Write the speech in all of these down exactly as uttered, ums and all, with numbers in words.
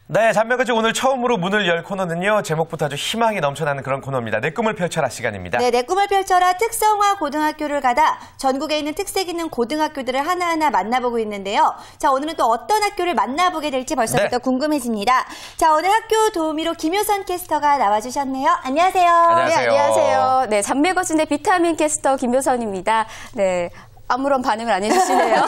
네, 잔명가지 오늘 처음으로 문을 열 코너는요. 제목부터 아주 희망이 넘쳐나는 그런 코너입니다. 내 꿈을 펼쳐라 시간입니다. 네, 내 꿈을 펼쳐라 특성화 고등학교를 가다 전국에 있는 특색 있는 고등학교들을 하나하나 만나보고 있는데요. 자, 오늘은 또 어떤 학교를 만나보게 될지 벌써부터 네. 궁금해집니다. 자, 오늘 학교 도우미로 김효선 캐스터가 나와주셨네요. 안녕하세요. 안녕하세요. 네, 안녕하세요. 네, 잔매거진의 비타민 캐스터 김효선입니다. 네. 아무런 반응을 안 해주시네요.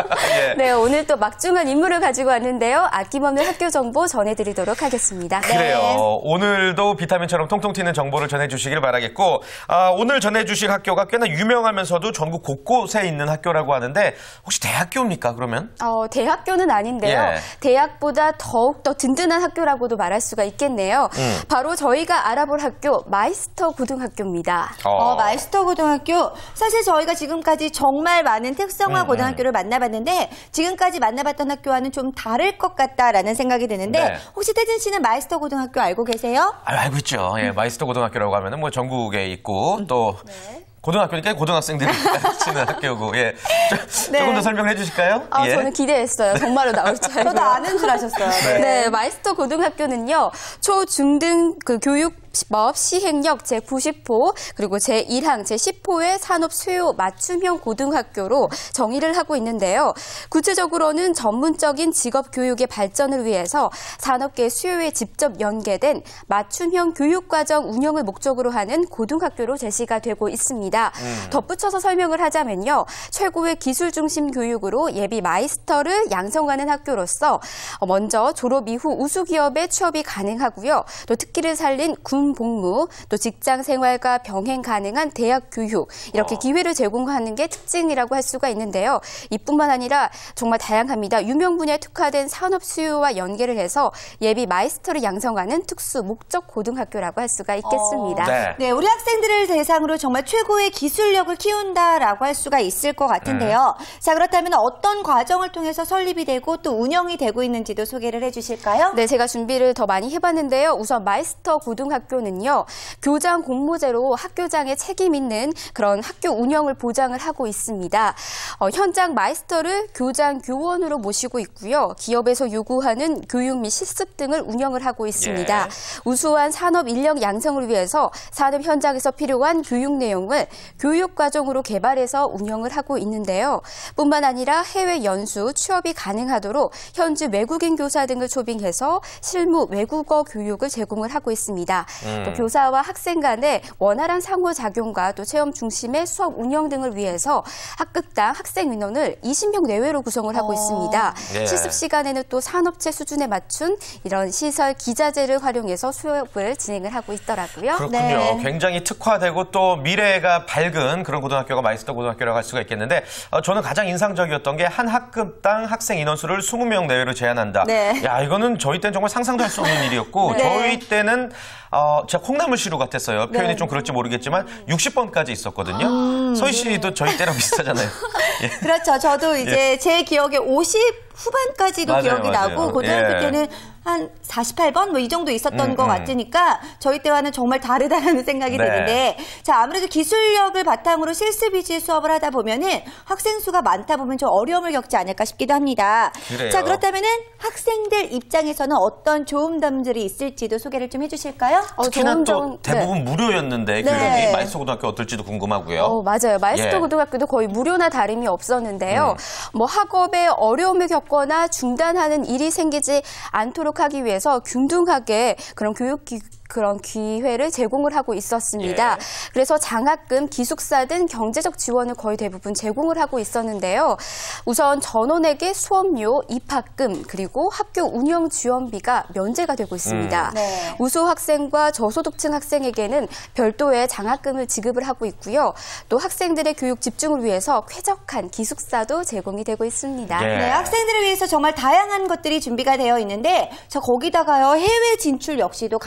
예. 네, 오늘 또 막중한 임무를 가지고 왔는데요. 아낌없는 학교 정보 전해드리도록 하겠습니다. 그래요. 네. 오늘도 비타민처럼 통통 튀는 정보를 전해주시길 바라겠고 아, 오늘 전해주실 학교가 꽤나 유명하면서도 전국 곳곳에 있는 학교라고 하는데 혹시 대학교입니까, 그러면? 어, 대학교는 아닌데요. 예. 대학보다 더욱 더 든든한 학교라고도 말할 수가 있겠네요. 음. 바로 저희가 알아볼 학교 마이스터 고등학교입니다. 어. 어, 마이스터 고등학교. 사실 저희가 지금까지 정말 정말 많은 특성화 음, 고등학교를 음. 만나봤는데 지금까지 만나봤던 학교와는 좀 다를 것 같다라는 생각이 드는데 네. 혹시 태진 씨는 마이스터 고등학교 알고 계세요? 아, 알고 있죠. 예, 마이스터 고등학교라고 하면은 뭐 전국에 있고 또 네. 고등학교니까 고등학생들이 가르치는 학교고, 예. 조, 네. 조금 더 설명해 주실까요? 아, 예. 저는 기대했어요. 정말로 나올 줄 알고. 저도 아는 줄 아셨어요. 네. 네, 마이스터 고등학교는요, 초, 중 등 그 교육 법 시행령 제구십 호 그리고 제일 항 제십 호의 산업 수요 맞춤형 고등학교로 정의를 하고 있는데요. 구체적으로는 전문적인 직업 교육의 발전을 위해서 산업계 수요에 직접 연계된 맞춤형 교육과정 운영을 목적으로 하는 고등학교로 제시가 되고 있습니다. 음. 덧붙여서 설명을 하자면요. 최고의 기술 중심 교육으로 예비 마이스터를 양성하는 학교로서 먼저 졸업 이후 우수 기업에 취업이 가능하고요. 또 특기를 살린 군 복무, 또 직장 생활과 병행 가능한 대학 교육 이렇게 어. 기회를 제공하는 게 특징이라고 할 수가 있는데요. 이뿐만 아니라 정말 다양합니다. 유명 분야에 특화된 산업 수요와 연계를 해서 예비 마이스터를 양성하는 특수 목적 고등학교라고 할 수가 있겠습니다. 어. 네. 네, 우리 학생들을 대상으로 정말 최고의 기술력을 키운다라고 할 수가 있을 것 같은데요. 음. 자, 그렇다면 어떤 과정을 통해서 설립이 되고 또 운영이 되고 있는지도 소개를 해주실까요? 네, 제가 준비를 더 많이 해봤는데요. 우선 마이스터 고등학교 는요 교장 공모제로 학교장의 책임 있는 그런 학교 운영을 보장을 하고 있습니다. 어, 현장 마이스터를 교장 교원으로 모시고 있고요. 기업에서 요구하는 교육 및 실습 등을 운영을 하고 있습니다. 예. 우수한 산업 인력 양성을 위해서 산업 현장에서 필요한 교육 내용을 교육 과정으로 개발해서 운영을 하고 있는데요. 뿐만 아니라 해외 연수, 취업이 가능하도록 현지 외국인 교사 등을 초빙해서 실무 외국어 교육을 제공을 하고 있습니다. 음. 또 교사와 학생 간의 원활한 상호작용과 또 체험 중심의 수업 운영 등을 위해서 학급당 학생 인원을 이십 명 내외로 구성을 하고 어. 있습니다. 예. 실습 시간에는 또 산업체 수준에 맞춘 이런 시설 기자재를 활용해서 수업을 진행을 하고 있더라고요. 그렇군요. 네. 굉장히 특화되고 또 미래가 밝은 그런 고등학교가 마이스터 고등학교라고 할 수가 있겠는데 어, 저는 가장 인상적이었던 게 한 학급당 학생 인원수를 이십 명 내외로 제한한다. 네. 야, 이거는 저희 때는 정말 상상도 할 수 없는 일이었고 네. 저희 때는 어, 제가 콩나물 시루 같았어요. 표현이 네. 좀 그럴지 모르겠지만 육십 번까지 있었거든요. 음, 서희 씨도 네. 저희 때랑 비슷하잖아요. 예. 그렇죠. 저도 이제 예. 제 기억에 오십 후반까지도 맞아요, 기억이 맞아요. 나고 고등학교 예. 때는 한 사십팔 번 뭐 이 정도 있었던 음, 것 음. 같으니까 저희 때와는 정말 다르다는 생각이 네. 드는데 자 아무래도 기술력을 바탕으로 실습 위주의 수업을 하다 보면은 학생 수가 많다 보면 좀 어려움을 겪지 않을까 싶기도 합니다. 그래요. 자 그렇다면은 학생들 입장에서는 어떤 좋은 점들이 있을지도 소개를 좀 해주실까요? 어, 특히나 또 점, 대부분 네. 무료였는데 교육이 네. 마이스터 고등학교 어떨지도 궁금하고요. 어, 맞아요. 마이스터 예. 고등학교도 거의 무료나 다름이 없었는데요. 음. 뭐 학업에 어려움을 겪거나 중단하는 일이 생기지 않도록 하기 위해서 균등하게 그런 교육 기 그런 기회를 제공을 하고 있었습니다. 예. 그래서 장학금, 기숙사 등 경제적 지원을 거의 대부분 제공을 하고 있었는데요. 우선 전원에게 수업료, 입학금, 그리고 학교 운영 지원비가 면제가 되고 있습니다. 음. 네. 우수 학생과 저소득층 학생에게는 별도의 장학금을 지급을 하고 있고요. 또 학생들의 교육 집중을 위해서 쾌적한 기숙사도 제공이 되고 있습니다. 예. 네, 학생들을 위해서 정말 다양한 것들이 준비가 되어 있는데 저 거기다가요 해외 진출 역시도 가능하다고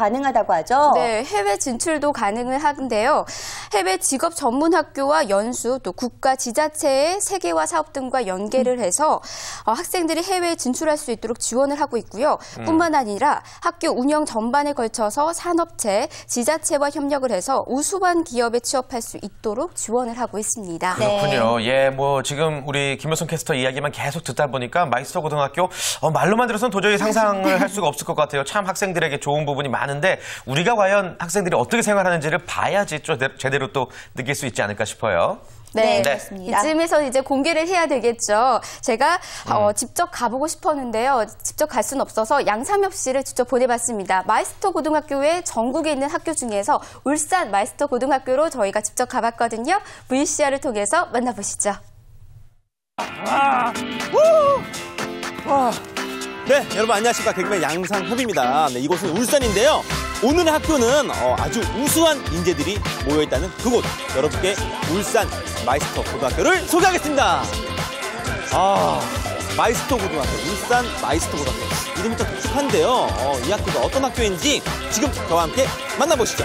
있다고 하죠. 네, 해외 진출도 가능을 하는데요. 해외 직업 전문 학교와 연수, 또 국가 지자체의 세계화 사업 등과 연계를 해서 어, 학생들이 해외에 진출할 수 있도록 지원을 하고 있고요. 음. 뿐만 아니라 학교 운영 전반에 걸쳐서 산업체, 지자체와 협력을 해서 우수한 기업에 취업할 수 있도록 지원을 하고 있습니다. 그렇군요. 네. 예, 뭐 지금 우리 김효성 캐스터 이야기만 계속 듣다 보니까 마이스터 고등학교 어, 말로만 들어서는 도저히 상상을 할 수가 없을 것 같아요. 참 학생들에게 좋은 부분이 많은데 우리가 과연 학생들이 어떻게 생활하는지를 봐야지 좀 제대로 또 느낄 수 있지 않을까 싶어요. 네, 네, 그렇습니다. 이쯤에서 이제 공개를 해야 되겠죠. 제가 음. 어, 직접 가보고 싶었는데요. 직접 갈 수는 없어서 양삼엽 씨를 직접 보내봤습니다. 마이스터 고등학교에 전국에 있는 학교 중에서 울산 마이스터 고등학교로 저희가 직접 가봤거든요. 브이씨알을 통해서 만나보시죠. 아, 우! 와. 네, 여러분 안녕하십니까. 개그맨 양상협입니다. 네, 이곳은 울산인데요. 오늘 학교는 어, 아주 우수한 인재들이 모여있다는 그곳, 여러분께 울산 마이스터 고등학교를 소개하겠습니다. 아, 마이스터 고등학교, 울산 마이스터 고등학교. 이름부터 독특한데요. 어, 이 학교가 어떤 학교인지 지금 저와 함께 만나보시죠.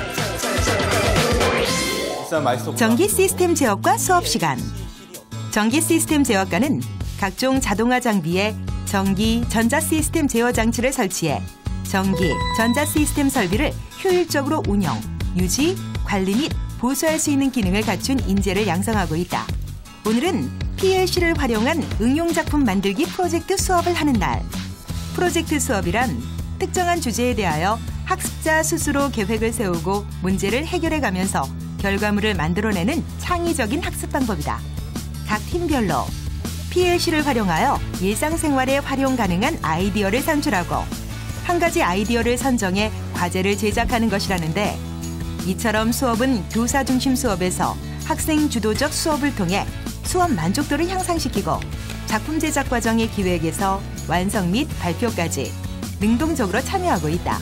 울산 마이스터 고등학교. 전기 시스템 제어과 수업 시간. 전기 시스템 제어과는 각종 자동화 장비에 전기, 전자 시스템 제어 장치를 설치해 전기, 전자 시스템 설비를 효율적으로 운영, 유지, 관리 및 보수할 수 있는 기능을 갖춘 인재를 양성하고 있다. 오늘은 피엘씨를 활용한 응용작품 만들기 프로젝트 수업을 하는 날. 프로젝트 수업이란 특정한 주제에 대하여 학습자 스스로 계획을 세우고 문제를 해결해가면서 결과물을 만들어내는 창의적인 학습 방법이다. 각 팀별로 피엘씨를 활용하여 일상생활에 활용 가능한 아이디어를 산출하고 한 가지 아이디어를 선정해 과제를 제작하는 것이라는데, 이처럼 수업은 교사 중심 수업에서 학생 주도적 수업을 통해 수업 만족도를 향상시키고 작품 제작 과정의 기획에서 완성 및 발표까지 능동적으로 참여하고 있다.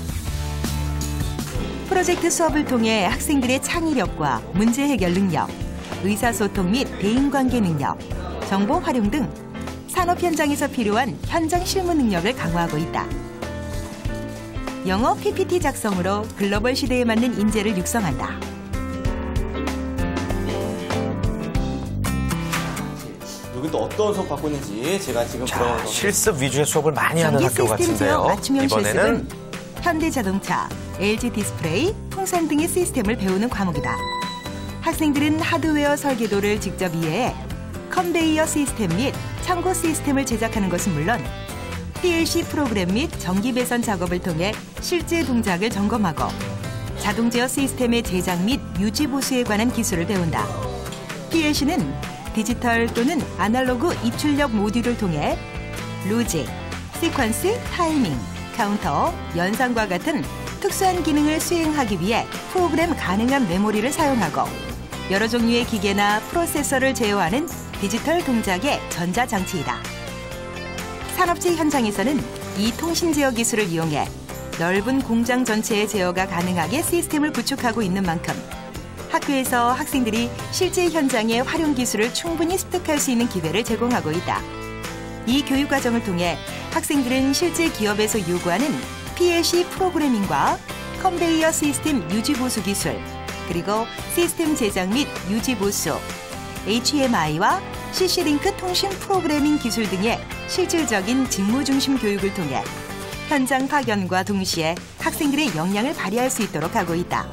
프로젝트 수업을 통해 학생들의 창의력과 문제 해결 능력, 의사소통 및 대인관계 능력, 정보 활용 등 산업 현장에서 필요한 현장 실무 능력을 강화하고 있다. 영어 피피티 작성으로 글로벌 시대에 맞는 인재를 육성한다. 여기 또 어떤 수업 받고 있는지 제가 지금 자, 실습 위주의 수업을 많이 하는 학교 같은데요. 맞춤형 이번에는 실습은 현대자동차, 엘지디스플레이, 풍선 등의 시스템을 배우는 과목이다. 학생들은 하드웨어 설계도를 직접 이해해 컨베이어 시스템 및 창고 시스템을 제작하는 것은 물론 피엘씨 프로그램 및 전기 배선 작업을 통해 실제 동작을 점검하고 자동 제어 시스템의 제작 및 유지 보수에 관한 기술을 배운다. 피엘씨는 디지털 또는 아날로그 입출력 모듈을 통해 로직, 시퀀스, 타이밍, 카운터, 연상과 같은 특수한 기능을 수행하기 위해 프로그램 가능한 메모리를 사용하고 여러 종류의 기계나 프로세서를 제어하는 디지털 동작의 전자장치이다. 산업체 현장에서는 이 통신 제어 기술을 이용해 넓은 공장 전체의 제어가 가능하게 시스템을 구축하고 있는 만큼 학교에서 학생들이 실제 현장의 활용 기술을 충분히 습득할 수 있는 기회를 제공하고 있다. 이 교육 과정을 통해 학생들은 실제 기업에서 요구하는 피엘씨 프로그래밍과 컨베이어 시스템 유지 보수 기술, 그리고 시스템 제작 및 유지 보수, 에이치엠아이와 씨씨링크 통신 프로그래밍 기술 등의 실질적인 직무 중심 교육을 통해 현장 파견과 동시에 학생들의 역량을 발휘할 수 있도록 하고 있다.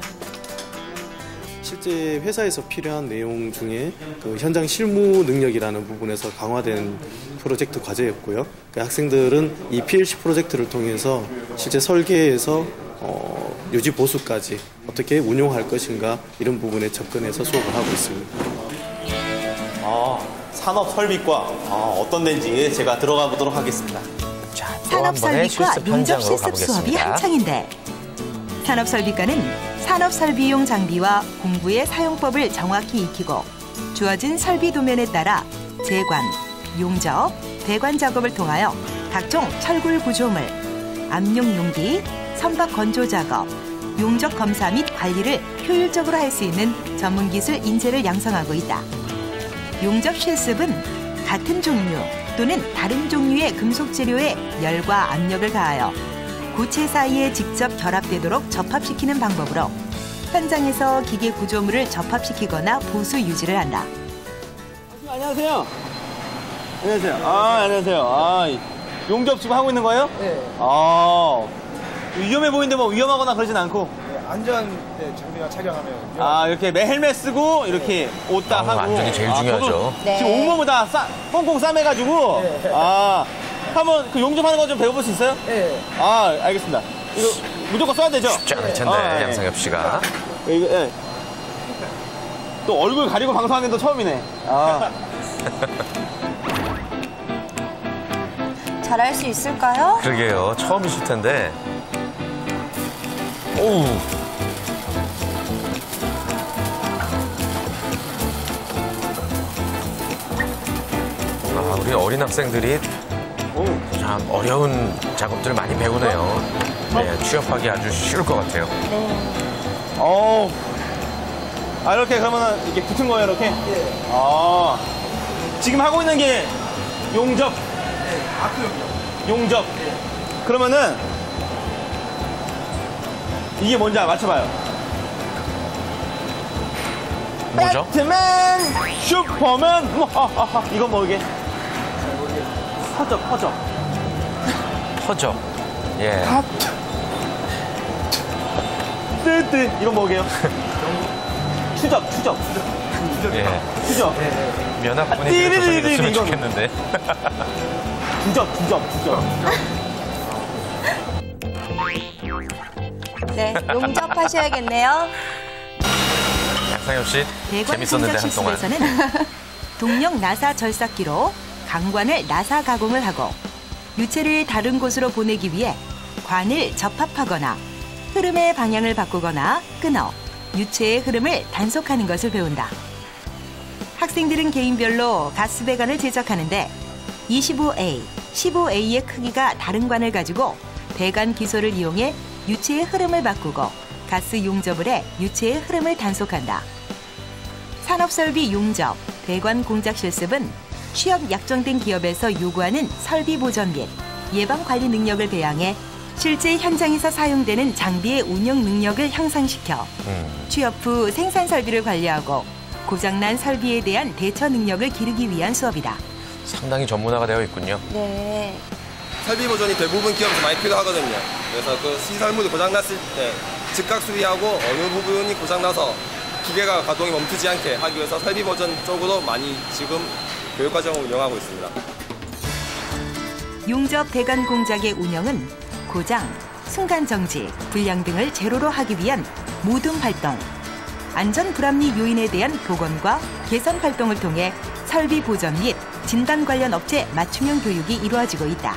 실제 회사에서 필요한 내용 중에 그 현장 실무 능력이라는 부분에서 강화된 프로젝트 과제였고요. 그 학생들은 이 피엘씨 프로젝트를 통해서 실제 설계에서 어, 유지 보수까지 어떻게 운용할 것인가 이런 부분에 접근해서 수업을 하고 있습니다. 아, 산업 설비과 아, 어떤 데인지 제가 들어가 보도록 하겠습니다. 자, 산업 설비과 용접 실습 수업이 한창인데, 산업 설비과는 산업 설비용 장비와 공구의 사용법을 정확히 익히고 주어진 설비 도면에 따라 재관, 용접, 배관 작업을 통하여 각종 철골 구조물, 압력 용기, 선박 건조 작업, 용접 검사 및 관리를 효율적으로 할 수 있는 전문 기술 인재를 양성하고 있다. 용접 실습은 같은 종류 또는 다른 종류의 금속 재료에 열과 압력을 가하여 고체 사이에 직접 결합되도록 접합시키는 방법으로 현장에서 기계 구조물을 접합시키거나 보수 유지를 한다. 안녕하세요. 안녕하세요. 아, 안녕하세요. 아, 용접 지금 하고 있는 거예요? 네. 아, 위험해 보이는데 뭐 위험하거나 그러진 않고. 네, 안전 네, 장비만 착용하면. 아, 이렇게 매 헬멧 쓰고 이렇게 옷 딱 아우, 하고. 안전이 제일 아, 중요하죠. 저도 네. 지금 온몸을 다 싸, 꽁꽁 싸매가지고. 네. 아, 한번 그 용접하는 거 좀 배워볼 수 있어요? 네. 아, 알겠습니다. 이거 무조건 써야 되죠? 쉽지 않을 텐데, 아, 예. 양상엽 씨가. 이거, 예. 또 얼굴 가리고 방송하는 게 또 처음이네. 아. 잘할 수 있을까요? 그러게요. 처음이실 텐데. 오우. 아, 우리 어린 학생들이 참 어려운 작업들을 많이 배우네요. 네, 취업하기 아주 쉬울 것 같아요. 어. 아, 이렇게 그러면은 이게 붙은 거예요, 이렇게? 네. 아. 지금 하고 있는 게 용접. 네. 아크 용접. 용접. 그러면은 이게 뭔지 맞춰봐요. 뭐죠? 배트맨, 슈퍼맨. 무하하하. 이건 뭐게? 퍼져, 퍼져. 퍼져. 예. 뜨뜨. 이건 뭐게요? 추적, 추적. 예. 추적. 면학분이 띠리리리리 조성해줬으면 이건. 좋겠는데. 추적, 추적, 추적. 네, 용접하셔야겠네요. 양상엽 씨 대관 재밌었는데 공작 한동안. 실습에서는 동력 나사 절삭기로 강관을 나사 가공을 하고 유체를 다른 곳으로 보내기 위해 관을 접합하거나 흐름의 방향을 바꾸거나 끊어 유체의 흐름을 단속하는 것을 배운다. 학생들은 개인별로 가스 배관을 제작하는데 이십오 에이, 십오 에이의 크기가 다른 관을 가지고 배관 기소를 이용해 유체의 흐름을 바꾸고 가스 용접을 해 유체의 흐름을 단속한다. 산업설비 용접, 배관 공작 실습은 취업 약정된 기업에서 요구하는 설비 보전 및 예방 관리 능력을 배양해 실제 현장에서 사용되는 장비의 운영 능력을 향상시켜 음. 취업 후 생산 설비를 관리하고 고장난 설비에 대한 대처 능력을 기르기 위한 수업이다. 상당히 전문화가 되어 있군요. 네. 설비 보존이 대부분 기업에서 많이 필요하거든요. 그래서 그 시설물이 고장났을 때 즉각 수리하고 어느 부분이 고장나서 기계가 가동이 멈추지 않게 하기 위해서 설비 보존 쪽으로 많이 지금 교육과정을 운영하고 있습니다. 용접 배관 공작의 운영은 고장, 순간정지, 불량 등을 제로로 하기 위한 모둠 활동, 안전 불합리 요인에 대한 복원과 개선 활동을 통해 설비 보전 및 진단 관련 업체 맞춤형 교육이 이루어지고 있다.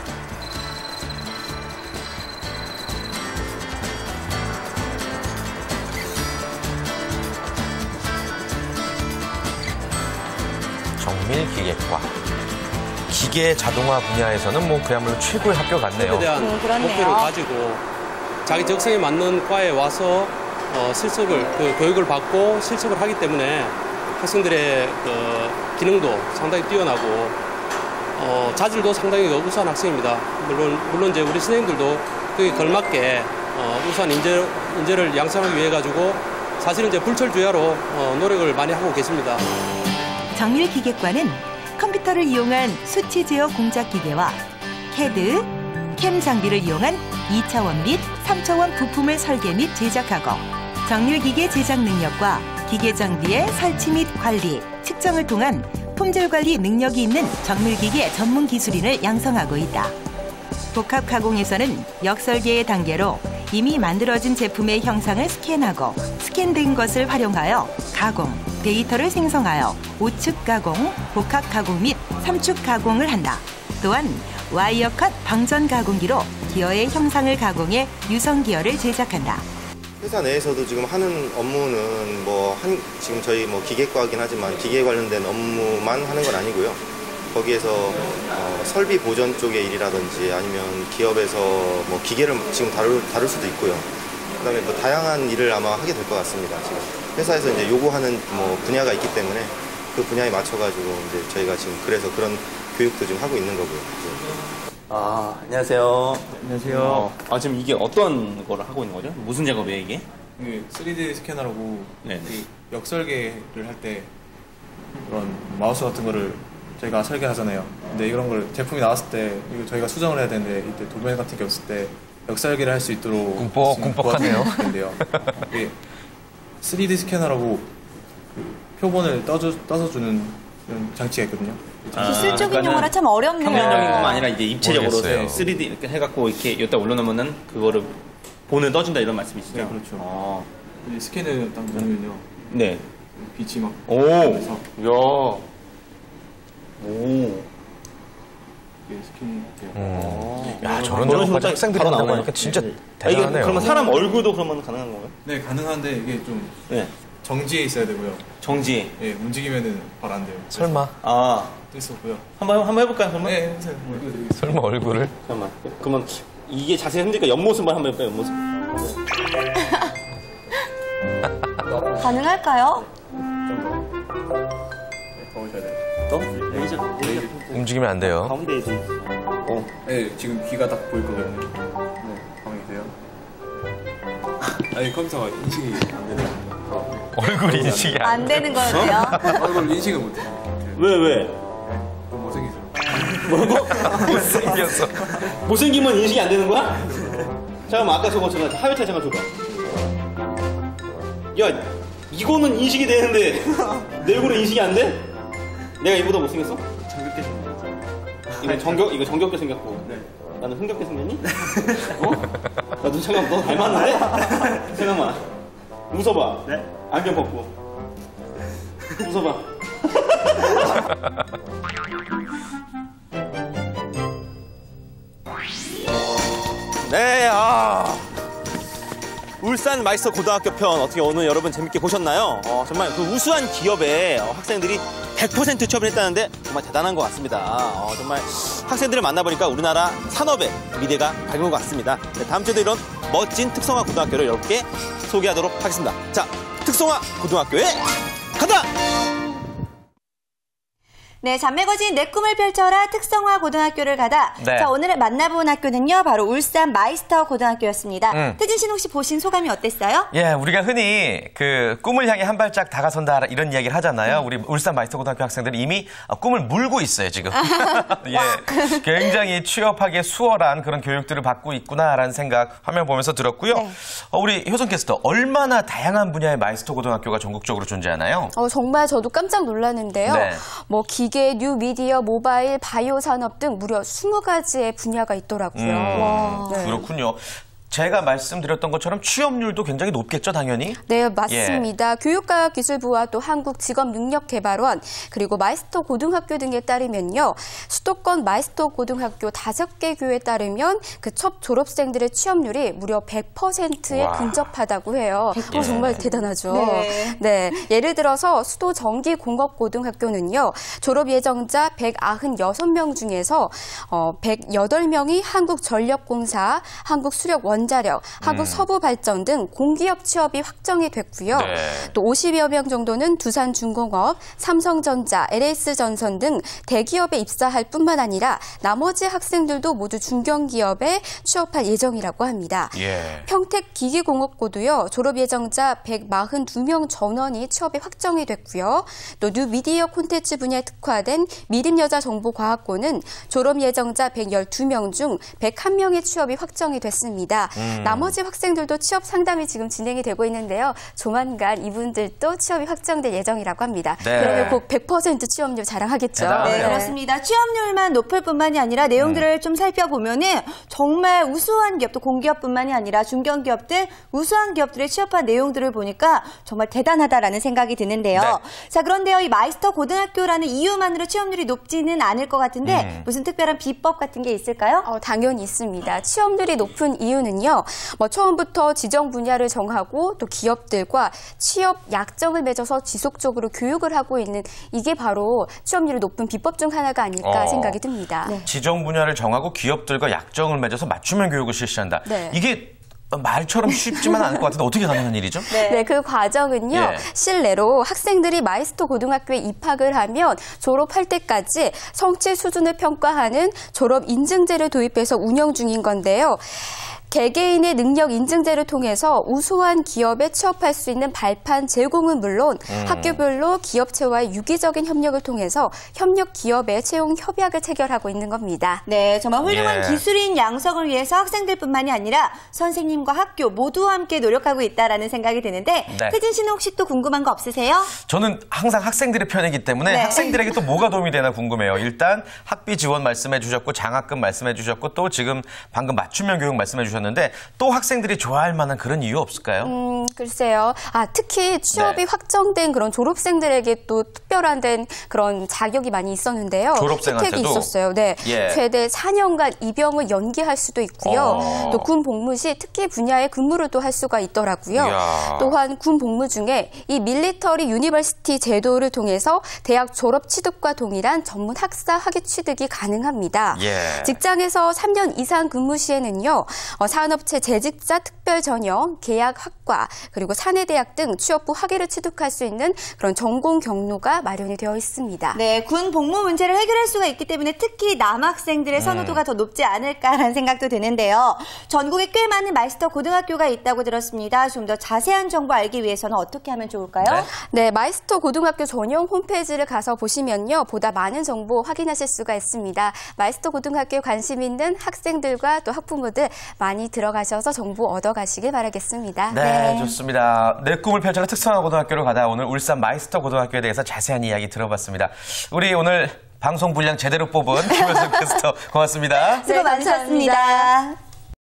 정밀기계과. 기계 자동화 분야에서는 뭐 그야말로 최고의 학교 같네요. 에 대한 음, 그렇네요. 목표를 가지고 자기 적성에 맞는 과에 와서 어, 실습을 그 교육을 받고 실습을 하기 때문에 학생들의 그 기능도 상당히 뛰어나고 어, 자질도 상당히 우수한 학생입니다. 물론 물론 이제 우리 선생님들도 그에 걸맞게 어, 우수한 인재 인재를 양성하기 위해 가지고 사실은 이제 불철주야로 어, 노력을 많이 하고 계십니다. 정밀기계과는 컴퓨터를 이용한 수치 제어 공작 기계와 캐드, 캠 장비를 이용한 이 차원 및 삼 차원 부품을 설계 및 제작하고 정밀기계 제작 능력과 기계 장비의 설치 및 관리, 측정을 통한 품질 관리 능력이 있는 정밀기계 전문 기술인을 양성하고 있다. 복합 가공에서는 역설계의 단계로 이미 만들어진 제품의 형상을 스캔하고 스캔된 것을 활용하여 가공, 데이터를 생성하여 우측 가공, 복합 가공 및 삼축 가공을 한다. 또한 와이어 컷 방전 가공기로 기어의 형상을 가공해 유성 기어를 제작한다. 회사 내에서도 지금 하는 업무는 뭐 한 지금 저희 뭐 기계과긴 하지만 기계에 관련된 업무만 하는 건 아니고요. 거기에서 어, 설비 보전 쪽의 일이라든지 아니면 기업에서 뭐 기계를 지금 다룰 다룰 수도 있고요. 그다음에 뭐 다양한 일을 아마 하게 될 것 같습니다. 지금 회사에서 이제 요구하는 뭐 분야가 있기 때문에 그 분야에 맞춰가지고 이제 저희가 지금 그래서 그런 교육도 좀 하고 있는 거고요. 아, 안녕하세요. 안녕하세요. 어, 아, 지금 이게 어떤 거를 하고 있는 거죠? 무슨 작업이에요, 이게? 이게 쓰리디 스캐너라고 네네. 이 역설계를 할 때 그런 마우스 같은 거를 저희가 설계하잖아요. 근데 이런 걸 제품이 나왔을 때 이거 저희가 수정을 해야 되는데 이때 도면 같은 게 없을 때 역설계를 할 수 있도록 꿈뻑, 꿈뻑하네요. 인데요. 이게 쓰리디 스캐너라고 그 표본을 떠주, 떠서 주는 그런 장치가 있거든요. 아, 기술적인 그러니까는 용어라 참 어렵네요. 평면적인 것만 아니라 이제 입체적으로 모르겠어요. 쓰리디 이렇게 해갖고 이렇게 여기다 올려놓으면은 그거를 본을 떠준다 이런 말씀이시죠? 네, 그렇죠. 어. 이 스캔을 딱 누르면요. 네. 빛이 막 오. 그래서 야. 오. 이게 스캔이 돼요. 음. 야, 저런 그런 작업까지 식으로 학생들이 바로 한다고 나오나요? 하니까 진짜 아, 이게 대단하네요. 그러면 사람 얼굴도 그러면 가능한 건가요? 네, 가능한데 이게 좀 네. 정지해 있어야 되고요. 정지. 예, 움직이면은 바로 안 돼요. 설마, 아. 뜰 수 없고요. 한번 한번 해볼까요, 그러면? 네, 해보세요. 뭐 이거 되게 설마 얼굴을? 잠깐만. 그러면 이게 자세히 힘드니까 옆모습만 한번 해볼까요, 옆모습? 가능할까요? 더우셔야 돼요. 또? 레이저. 레이저. 움직이면 안 돼요. 가운데에 있어. 어. 네, 지금 귀가 딱 보일 거거든요. 네, 가만히 계세요. 아니, 컴퓨터가 인식이 안 되네요. 얼굴 인식이 안 안 되는 거였대요. 얼굴 인식을 못해요. 왜, 왜? 좀 못생기세요. 뭐라고? 못생겼어. 못생기면 인식이 안 되는 거야? 잠깐만, 아까 저거, 저거, 하회차 잠깐 줘봐. 야, 이거는 인식이 되는데, 내 얼굴은 인식이 안 돼? 내가 이보다 못생겼어? 정겹게 생겼어요. 이거 정겹, 이거 정겹게 생겼고. 네. 나는 흥겹게 생겼니? 어? 나도 잠깐만, 너 닮았는데? 잠깐만. 웃어봐. 네? 안경 벗고. 웃어봐. 네, 아. 울산 마이스터 고등학교 편 어떻게 오늘 여러분 재밌게 보셨나요? 어, 정말 그 우수한 기업에 어, 학생들이 백 퍼센트 취업을 했다는데 정말 대단한 것 같습니다. 어, 정말 학생들을 만나보니까 우리나라 산업의 미래가 밝은 것 같습니다. 네, 다음 주에도 이런 멋진 특성화 고등학교를 여러분께 소개하도록 하겠습니다. 자, 특성화 고등학교에 간다! 네, 잔매거진 내 꿈을 펼쳐라 특성화 고등학교를 가다. 네. 자, 오늘 만나본 학교는요, 바로 울산 마이스터 고등학교였습니다. 음. 태진 씨는 혹시 보신 소감이 어땠어요? 예, 우리가 흔히 그 꿈을 향해 한 발짝 다가선다 이런 이야기를 하잖아요. 우리 울산 마이스터 고등학교 학생들이 이미 꿈을 물고 있어요, 지금. 예, 굉장히 취업하기 수월한 그런 교육들을 받고 있구나라는 생각 화면 보면서 들었고요. 네. 어, 우리 효선 캐스터, 얼마나 다양한 분야의 마이스터 고등학교가 전국적으로 존재하나요? 어, 정말 저도 깜짝 놀랐는데요. 네. 뭐 기계, 뉴 미디어, 모바일, 바이오 산업 등 무려 스무 가지의 분야가 있더라고요. 음, 와. 네. 그렇군요. 제가 말씀드렸던 것처럼 취업률도 굉장히 높겠죠, 당연히? 네, 맞습니다. 예. 교육과학기술부와 또 한국직업능력개발원 그리고 마이스터 고등학교 등에 따르면요. 수도권 마이스터 고등학교 다섯 개 교에 따르면 그 첫 졸업생들의 취업률이 무려 백 퍼센트에 와. 근접하다고 해요. 백 퍼센트. 어, 정말 대단하죠. 네. 네. 예를 들어서 수도 전기공업고등학교는요. 졸업 예정자 백구십육 명 중에서 어, 백팔 명이 한국전력공사, 한국수력원 원자력, 한국서부발전 등 공기업 취업이 확정이 됐고요. 네. 또 오십여 명 정도는 두산중공업, 삼성전자, 엘에스전선 등 대기업에 입사할 뿐만 아니라 나머지 학생들도 모두 중견기업에 취업할 예정이라고 합니다. 예. 평택기계공업고도요. 졸업 예정자 백사십이 명 전원이 취업이 확정이 됐고요. 또 뉴미디어 콘텐츠 분야에 특화된 미림여자정보과학고는 졸업 예정자 백십이 명 중 백일 명의 취업이 확정이 됐습니다. 음. 나머지 학생들도 취업 상담이 지금 진행이 되고 있는데요. 조만간 이분들도 취업이 확정될 예정이라고 합니다. 네. 그러면 꼭 백 퍼센트 취업률 자랑하겠죠. 대단하네요. 네, 그렇습니다. 취업률만 높을 뿐만이 아니라 내용들을 음. 좀 살펴보면은 정말 우수한 기업도 공기업뿐만이 아니라 중견기업들, 우수한 기업들의 취업한 내용들을 보니까 정말 대단하다라는 생각이 드는데요. 네. 자, 그런데요, 이 마이스터 고등학교라는 이유만으로 취업률이 높지는 않을 것 같은데 음. 무슨 특별한 비법 같은 게 있을까요? 어, 당연히 있습니다. 취업률이 높은 이유는요. 뭐 처음부터 지정 분야를 정하고 또 기업들과 취업 약정을 맺어서 지속적으로 교육을 하고 있는 이게 바로 취업률이 높은 비법 중 하나가 아닐까 어. 생각이 듭니다. 지정 분야를 정하고 기업들과 약정을 맺어서 맞춤형 교육을 실시한다. 네. 이게 말처럼 쉽지만 않을 것 같은데 어떻게 가능한 일이죠? 네, 네 그 과정은요. 예. 실내로 학생들이 마이스터 고등학교에 입학을 하면 졸업할 때까지 성취 수준을 평가하는 졸업 인증제를 도입해서 운영 중인 건데요. 개개인의 능력 인증제를 통해서 우수한 기업에 취업할 수 있는 발판 제공은 물론 음. 학교별로 기업체와의 유기적인 협력을 통해서 협력 기업의 채용 협약을 체결하고 있는 겁니다. 네, 정말 훌륭한 예. 기술인 양성을 위해서 학생들뿐만이 아니라 선생님과 학교 모두와 함께 노력하고 있다라는 생각이 드는데 네. 혜진 씨는 혹시 또 궁금한 거 없으세요? 저는 항상 학생들의 편이기 때문에 네. 학생들에게 또 뭐가 도움이 되나 궁금해요. 일단 학비 지원 말씀해 주셨고 장학금 말씀해 주셨고 또 지금 방금 맞춤형 교육 말씀해 주셨는데 또 학생들이 좋아할 만한 그런 이유 없을까요? 음, 글쎄요. 아, 특히 취업이 네. 확정된 그런 졸업생들에게 또 특별한 된 그런 자격이 많이 있었는데요. 졸업생한테도? 혜택이 있었어요. 네. 예. 최대 사 년간 입영을 연기할 수도 있고요. 어. 또 군 복무 시 특기 분야의 근무를 또 할 수가 있더라고요. 이야. 또한 군 복무 중에 이 밀리터리 유니버시티 제도를 통해서 대학 졸업 취득과 동일한 전문 학사 학위 취득이 가능합니다. 예. 직장에서 삼 년 이상 근무 시에는요. 어, 산업체 재직자 특별 전형, 계약 학과, 그리고 사내대학 등 취업 후 학위를 취득할 수 있는 그런 전공 경로가 마련이 되어 있습니다. 네, 군 복무 문제를 해결할 수가 있기 때문에 특히 남학생들의 선호도가 음. 더 높지 않을까라는 생각도 드는데요. 전국에 꽤 많은 마이스터 고등학교가 있다고 들었습니다. 좀 더 자세한 정보 알기 위해서는 어떻게 하면 좋을까요? 네, 네 마이스터 고등학교 전용 홈페이지를 가서 보시면요. 보다 많은 정보 확인하실 수가 있습니다. 마이스터 고등학교에 관심 있는 학생들과 또 학부모들 많이 들어가셔서 정보 얻어가시길 바라겠습니다. 네, 네. 좋습니다. 내 꿈을 펼쳐라 특성화 고등학교로 가다 오늘 울산 마이스터 고등학교에 대해서 자세한 이야기 들어봤습니다. 우리 오늘 방송 분량 제대로 뽑은 김효승 캐스터 고맙습니다. 수고 많으셨습니다.